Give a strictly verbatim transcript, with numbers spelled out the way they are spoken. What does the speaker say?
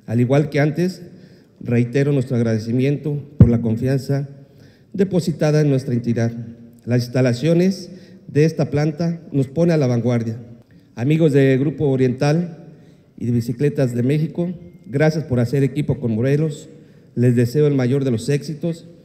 Al igual que antes, reitero nuestro agradecimiento por la confianza depositada en nuestra entidad. Las instalaciones de esta planta nos pone a la vanguardia. Amigos de Grupo Oriental y de Bicicletas de México, gracias por hacer equipo con Morelos. Les deseo el mayor de los éxitos